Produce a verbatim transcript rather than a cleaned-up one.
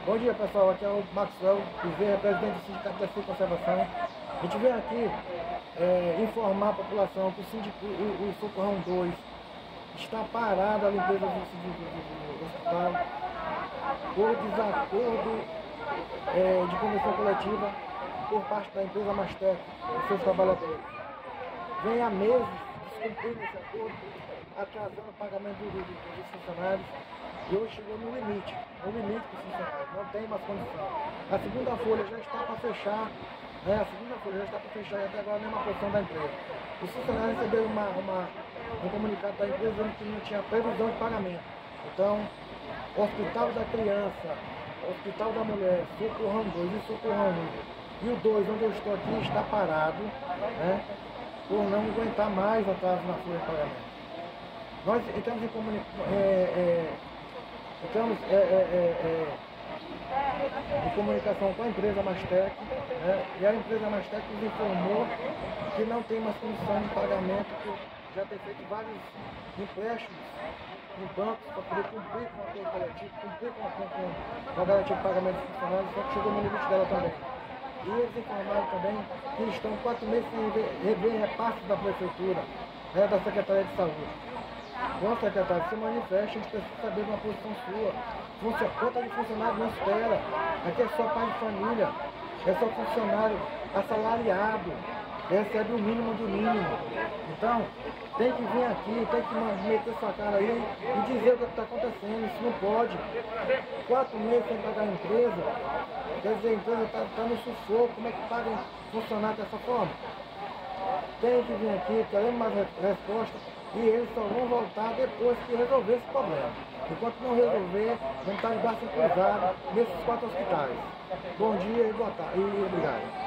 Bom dia, pessoal, aqui é o Maxwell Bezerra, presidente do Sindicato da Conservação. A gente vem aqui é, informar a população que o, sindico, o, o Socorrão dois está parado a limpeza do, do, do, do hospital por desacordo é, de convenção coletiva por parte da empresa Mastec e seus trabalhadores. Vem há meses descumprindo esse acordo, atrasando o pagamento do, do, dos funcionários. E hoje chegou no limite, no limite dos funcionários, não tem mais condição. A segunda folha já está para fechar, né? A segunda folha já está para fechar e até agora nem uma posição da empresa. Os funcionários receberam uma, uma, um comunicado da empresa dizendo que não tinha previsão de pagamento. Então, Hospital da Criança, Hospital da Mulher, Socorrão dois e Socorrão um, e o dois, onde eu estou aqui, está parado, né? Por não aguentar mais atraso na folha de pagamento. Nós entramos em comunicação. É, é, Estamos é, é, é, é, em comunicação com a empresa Mastec, né, e a empresa Mastec nos informou que não tem mais condição de pagamento, que já tem feito vários empréstimos em bancos para poder cumprir com o acordo coletivo, cumprir com, com, com a garantia de pagamento dos funcionários, só que chegou no limite dela também. E eles informaram também que estão quatro meses sem rever, rever repasse da prefeitura, né, da Secretaria de Saúde. Bom, secretário, se manifeste, a gente precisa saber de uma posição sua. Funcio... Conta de funcionário não espera. Aqui é só pai de família, é só funcionário assalariado, recebe o mínimo do mínimo. Então, tem que vir aqui, tem que meter sua cara aí e dizer o que está acontecendo. Isso não pode. Quatro meses sem pagar a empresa, quer dizer, a empresa está tá no sufoco. Como é que paga funcionário dessa forma? Tem que vir aqui, queremos mais resposta. E eles só vão voltar depois que resolver esse problema. Enquanto não resolver, vão estar de braço cruzado nesses quatro hospitais. Bom dia e boa tarde. E obrigado.